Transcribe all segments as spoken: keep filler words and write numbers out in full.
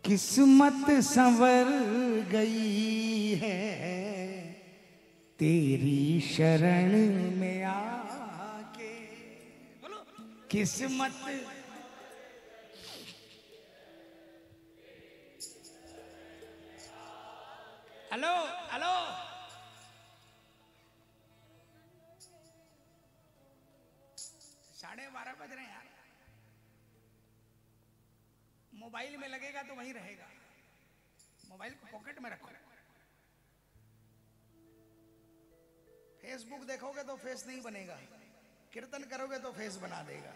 किस्मत संवर गई है तेरी शरण में आके। बोलो किस्मत हेलो हेलो साढ़े बारह बज रहे हैं यार। मोबाइल में लगेगा तो वहीं रहेगा। मोबाइल को पॉकेट में रखो। फेसबुक देखोगे तो फेस नहीं बनेगा, कीर्तन करोगे तो फेस बना देगा।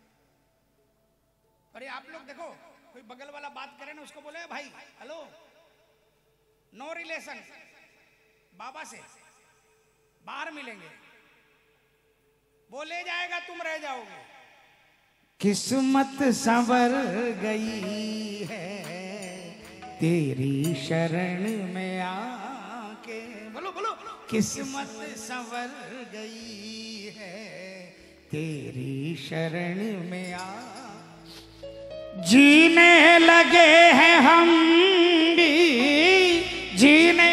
अरे आप लोग देखो, कोई बगल वाला बात करे ना, उसको बोले भाई हेलो, नो रिलेशन, बाबा से बाहर मिलेंगे, वो ले जाएगा, तुम रह जाओगे। किस्मत संवर गई है तेरी शरण में आके। बोलो बोलो किस्मत संवर गई है तेरी शरण में आ। जीने लगे हैं हम भी, जीने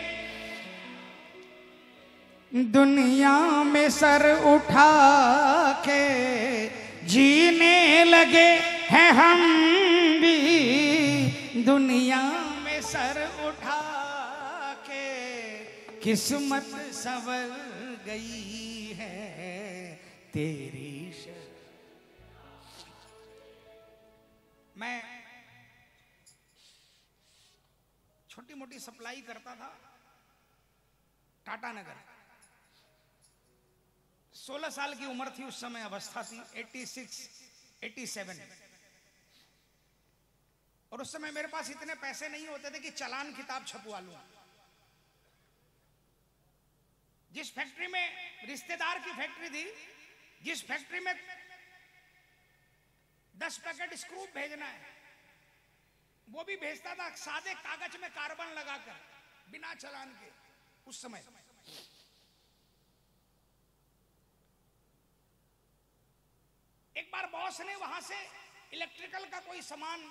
दुनिया में सर उठा के, जीने लगे हैं हम भी दुनिया में सर उठा के। किस्मत संवर गई है तेरी शरण। मैं छोटी मोटी सप्लाई करता था टाटा नगर। सोलह साल की उम्र थी उस समय, अवस्था थी छियासी, सत्तासी। और उस समय मेरे पास इतने पैसे नहीं होते थे कि चालान किताब छपवा लूं। जिस फैक्ट्री में, रिश्तेदार की फैक्ट्री थी, जिस फैक्ट्री में दस पैकेट स्क्रू भेजना है, वो भी भेजता था सादे कागज में कार्बन लगाकर, बिना चालान के। उस समय एक बार बॉस ने वहां से इलेक्ट्रिकल का कोई सामान,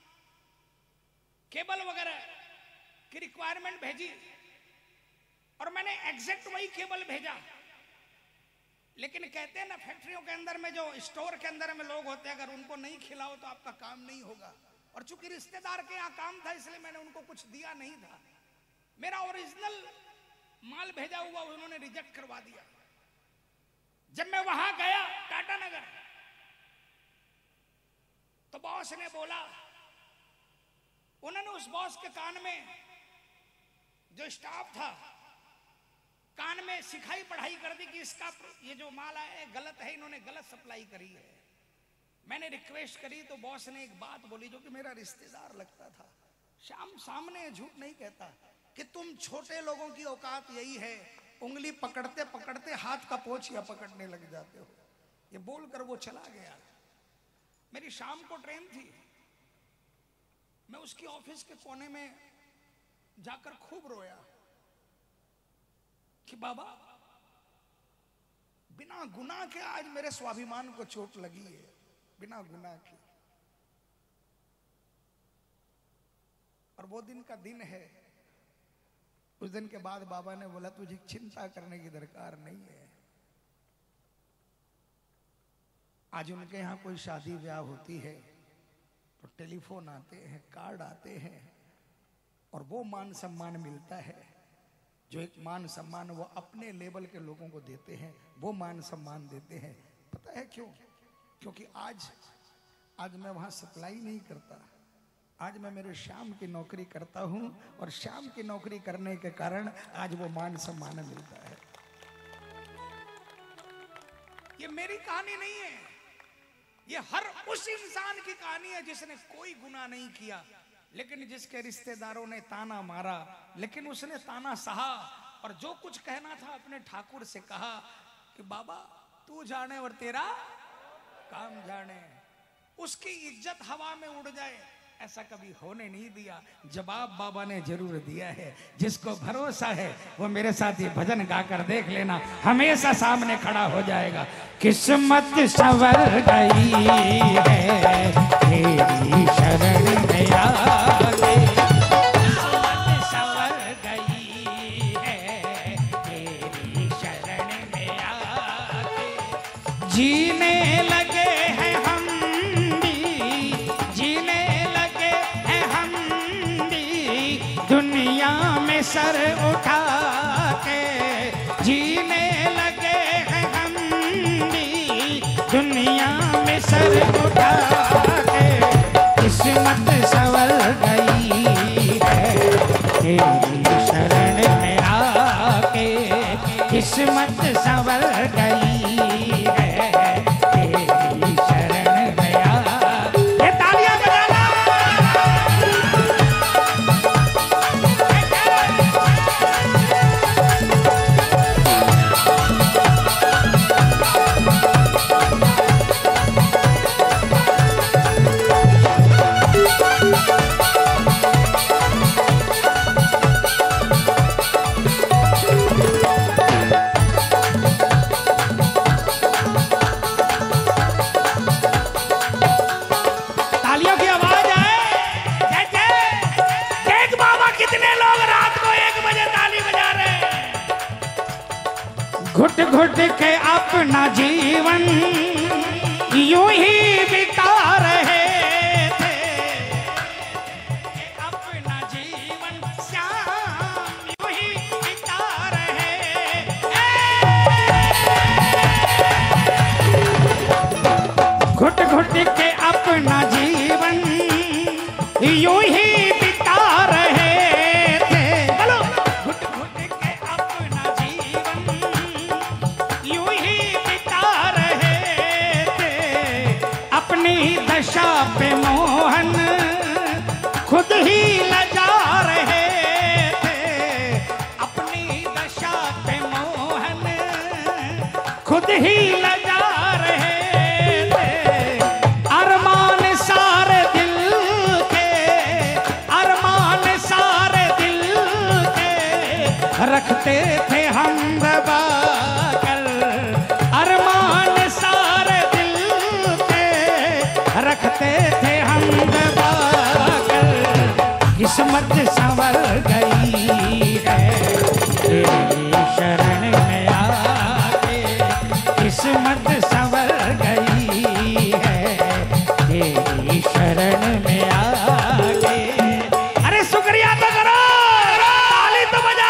केबल वगैरह की रिक्वायरमेंट भेजी और मैंने एग्जैक्ट वही केबल भेजा। लेकिन कहते हैं ना, फैक्ट्रियों के अंदर में जो स्टोर के अंदर में लोग होते हैं, अगर उनको नहीं खिलाओ तो आपका काम नहीं होगा। और चूंकि रिश्तेदार के यहाँ काम था, इसलिए मैंने उनको कुछ दिया नहीं था। मेरा ओरिजिनल माल भेजा हुआ उन्होंने रिजेक्ट करवा दिया। जब मैं वहां गया टाटा नगर, तो बॉस ने बोला, उन्होंने उस बॉस के कान में, जो स्टाफ था, कान में सिखाई पढ़ाई कर दी कि इसका ये जो माल है गलत है, इन्होंने गलत सप्लाई करी है। मैंने रिक्वेस्ट करी तो बॉस ने एक बात बोली जो कि मेरा रिश्तेदार लगता था। शाम सामने झूठ नहीं कहता कि तुम छोटे लोगों की औकात यही है, उंगली पकड़ते पकड़ते हाथ का पोछिया पकड़ने लग जाते हो। ये बोलकर वो चला गया। मेरी शाम को ट्रेन थी। मैं उसकी ऑफिस के कोने में जाकर खूब रोया कि बाबा, बिना गुनाह के आज मेरे स्वाभिमान को चोट लगी है, बिना गुनाह के। और वो दिन का दिन है। उस दिन के बाद बाबा ने बोला, तुझे चिंता करने की दरकार नहीं है। आज उनके यहाँ कोई शादी ब्याह होती है तो टेलीफोन आते हैं, कार्ड आते हैं, और वो मान सम्मान मिलता है। जो एक मान सम्मान वो अपने लेवल के लोगों को देते हैं, वो मान सम्मान देते हैं। पता है क्यों? क्योंकि आज आज मैं वहाँ सप्लाई नहीं करता। आज मैं मेरे श्याम की नौकरी करता हूँ, और श्याम की नौकरी करने के कारण आज वो मान सम्मान मिलता है। ये मेरी कहानी नहीं है, ये हर उस इंसान की कहानी है जिसने कोई गुनाह नहीं किया, लेकिन जिसके रिश्तेदारों ने ताना मारा, लेकिन उसने ताना सहा और जो कुछ कहना था अपने ठाकुर से कहा कि बाबा तू जाने और तेरा काम जाने। उसकी इज्जत हवा में उड़ जाए ऐसा कभी होने नहीं दिया। जवाब बाबा ने जरूर दिया है। जिसको भरोसा है वो मेरे साथ ये भजन गाकर देख लेना, हमेशा सामने खड़ा हो जाएगा। किस्मत संवर गई है तेरी शरण में आ। सर उठा के जीने लगे हैं हम भी दुनिया में सर उठा के। किस्मत संवर गई है तेरी शरण में आके, किस्मत संवर गई है तेरी शरण में आके। ये तालियां बजाना। घुट घुट के अपना जीवन यूं ही बिता रहे थे, अपना जीवन श्याम यूं ही बिता रहे। घुट घुट के अपना जीवन यूं ही बिता रहे थे। बोलो, घुट घुट के अपना जीवन यूं ही बिता रहे थे। अपनी दशा पे मोहन खुद ही लजा रहे थे, अपनी दशा पे मोहन खुद ही लजा रहे थे। अरमान सारे दिल के, अरमान सारे दिल के रखते थे हम दबा कर, अरमान सारे दिल के रखते थे हम दबा कर। किस्मत संवर गई है तेरी शरण में आके, किस्मत संवर गई है तेरी शरण में आके। अरे शुक्रिया तो करो, ताली तो बजाओ।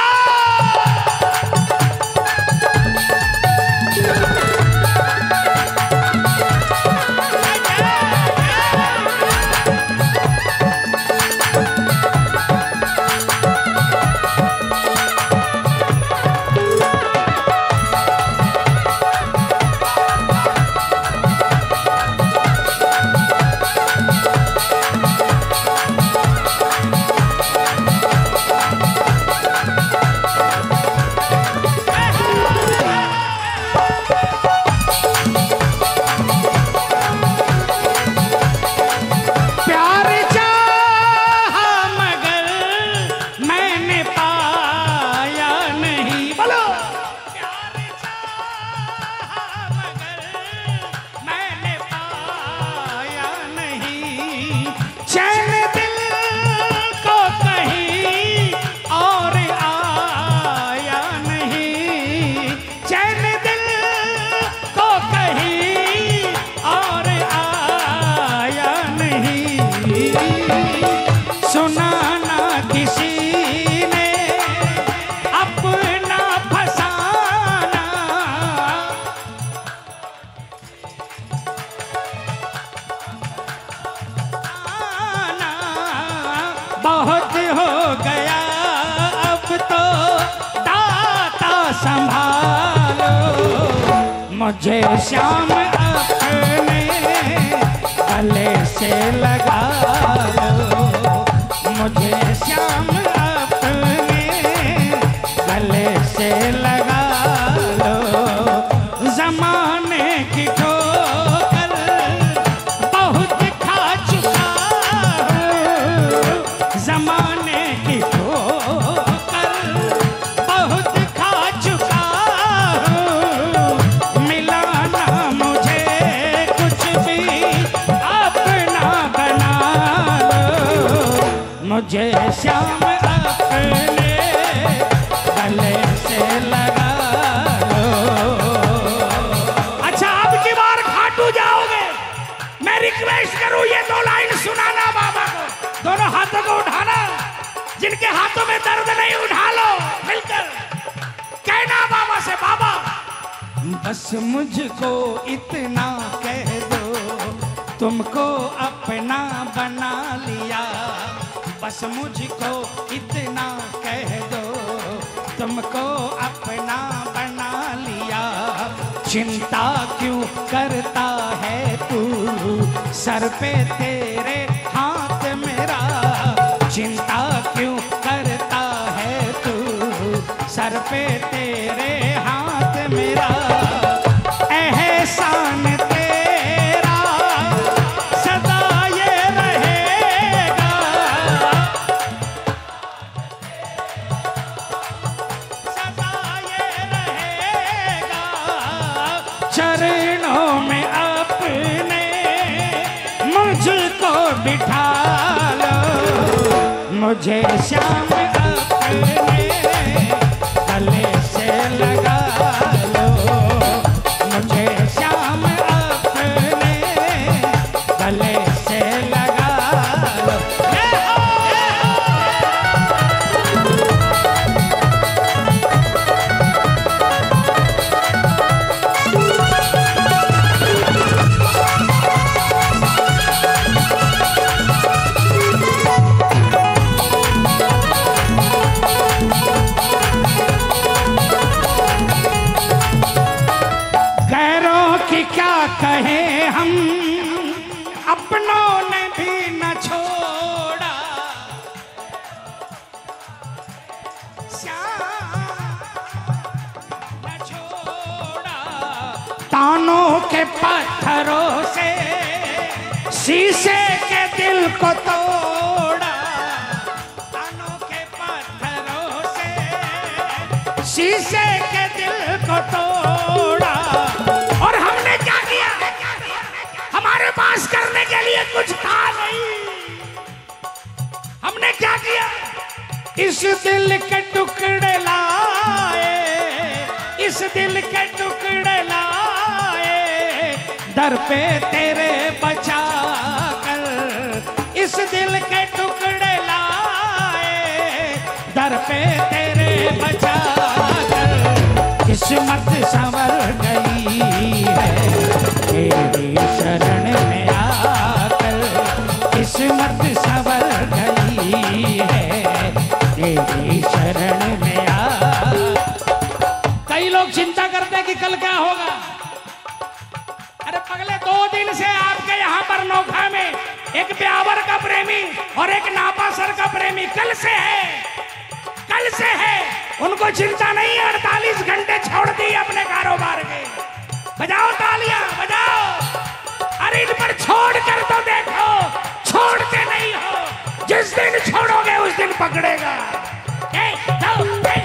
प्यार चाहा मगर मैंने पाया नहीं। बोलो, प्यार चाहा मगर मैंने पाया नहीं। चैन दिल को कहीं और आया नहीं, चैन दिल को कहीं और आया नहीं। सुना ना किसी ने अपना फसाना, आना बहुत हो गया अब तो दाता संभालो। मुझे श्याम अपने गले से लगा लो, मुझे श्याम अपने गले से लगा लो। जमाने की ठोकर बहुत खा चुका हूँ, जमाने की ठोकर बहुत खा चुका हूँ। मिला ना मुझे कुछ भी अपना बना लो, मुझे श्याम अपने गले से लगा लो। अच्छा, अब की बार खाटू जाओगे, मैं रिक्वेस्ट करूं ये दो लाइन सुनाना बाबा को। दोनों हाथों को उठाना, जिनके हाथों में दर्द नहीं उठा लो। बस मुझको इतना कह दो, तुमको अपना बना लिया। बस मुझको इतना कह दो, तुमको अपना बना लिया। चिंता क्यों करता है तू, सर पे तेरे हाथ मेरा। चिंता क्यों करता है तू, सर पे तेरे हाथ मेरा। एहसान तेरा सदा ये रहेगा, सदा ये रहेगा। चरणों में अपने मुझको बिठा लो, मुझे श्याम अपने गले से लगा लो। मुझे श्याम अपने गले से लगा लो। कहे हम अपनों ने भी न छोड़ा, श्याम न छोड़ा। तानों के पत्थरों से शीशे के दिल को तोड़ा, तानों के पत्थरों से शीशे के दिल को तोड़ा। और हमने क्या किया, हमारे पास करने के लिए कुछ था नहीं। हमने क्या किया, इस दिल के टुकड़े लाए, इस दिल के टुकड़े लाए, दर पे तेरे बचा कर। इस दिल के टुकड़े लाए, दर पे तेरे बचा कर। किस्मत संवर गई है तेरी शरण में आकर, किस्मत संवर गई है तेरी शरण में आ। कई लोग चिंता करते हैं कि कल क्या होगा। अरे पगले, दो दिन से आपके यहाँ पर नौखा में एक ब्यावर का प्रेमी और एक नापासर का प्रेमी कल से है, कल से है। उनको चिंता नहीं है, अड़तालीस घंटे छोड़ दी अपने कारोबार के। बजाओ तालियां, बजाओ। अरे इन पर छोड़ कर तो देखो, छोड़ते नहीं हो। जिस दिन छोड़ोगे उस दिन पकड़ेगा। ए, दो, ए,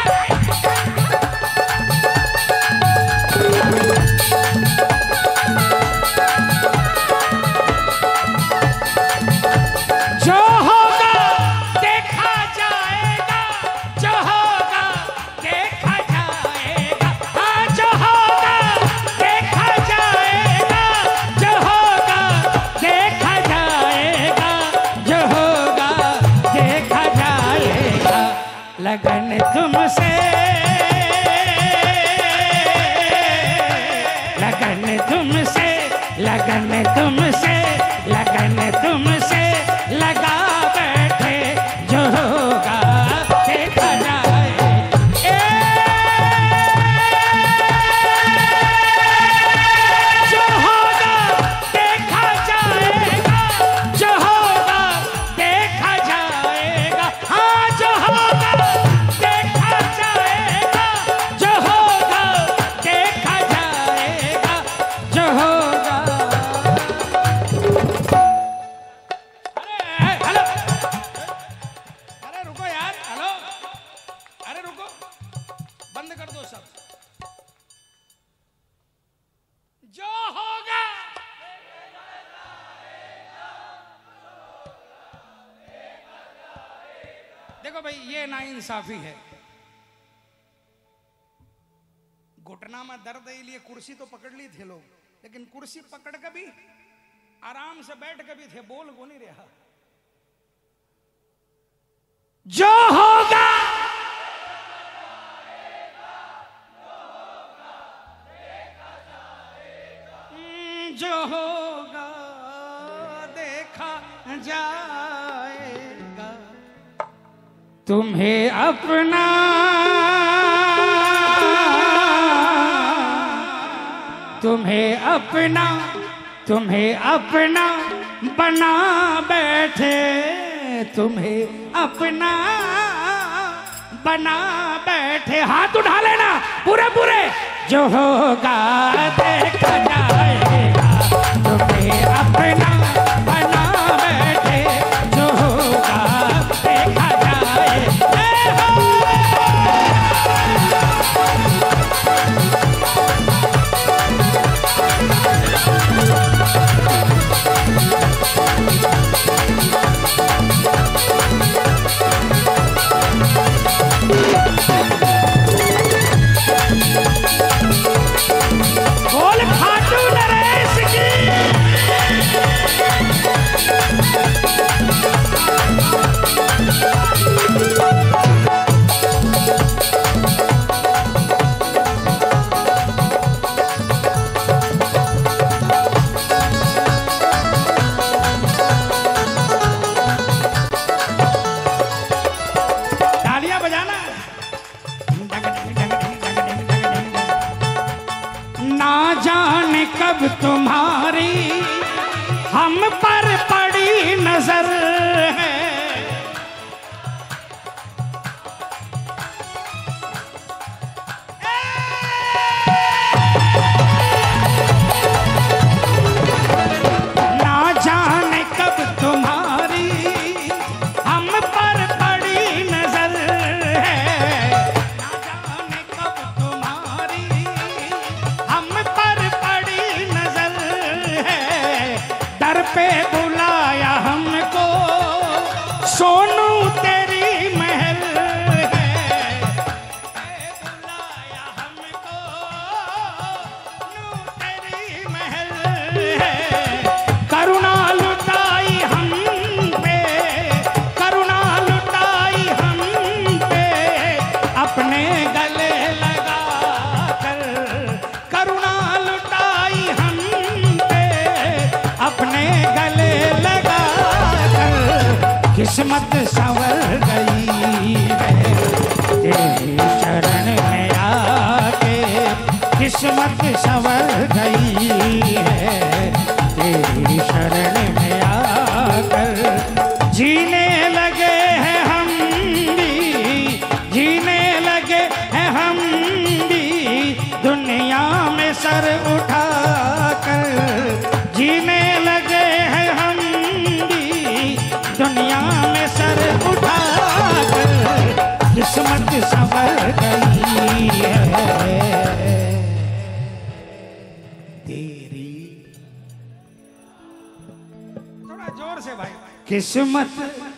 जो होगा देखा जाएगा, जो होगा देखा जाएगा। हाँ, जो होगा देखा जाएगा, जो होगा देखा जाएगा, जो होगा देखा जाएगा। लगन तुमसे, लगन तुमसे, लगन तुमसे, लगन तुमसे लगा बैठे, जो होगा देखा जाए। ए, जो होगा देखा जाएगा, जो होगा देखा जाएगा। हाँ, जो होगा देखा जाएगा, जो होगा देखा जाएगा, जो होगा। हेलो, अरे रुको यार, हेलो, अरे रुको, बंद कर दो सब। जो होगा देखो भाई, ये नाइंसाफी है। घुटना में दर्द है इसलिए कुर्सी तो पकड़ ली थे लोग, लेकिन कुर्सी पकड़ के भी आराम से बैठ के भी थे, बोल को नहीं रहा। जो होगा तुम्हें अपना तुम्हें अपना तुम्हें अपना बना बैठे, तुम्हें अपना बना बैठे। हाथ उठा लेना पूरे पूरे। जो होगा देखा जाएगा, तुम्हें अपना बना बैठे, जो होगा देखा जाएगा। कब तुम्हारी हम पर पड़ी नजर है, ना जाने कब तुम्हारी हम पर पड़ी नजर है, ना जाने कब तुम्हारी हम पर दर पे बुलाया हमको सोनू तेरी महल है, बुलाया हमको सोनू तेरी महल है। करुणा लुटाई हम पे, करुणा लुटाई हम पे, अपने गले लगा कर, करुणा लुटाई हम अपने गले लगा कर, किस्मत संवर गई है तेरी शरण में आके, किस्मत संवर गई है तेरी शरण में आकर। जीने लगे हैं हम भी, जीने लगे हैं हम भी, दुनिया में सर उठा कर, जीने लगे हैं हम भी, दुनिया में सर उठा कर, किस्मत संवर गई है तेरी। थोड़ा जोर से भाई। किस्मत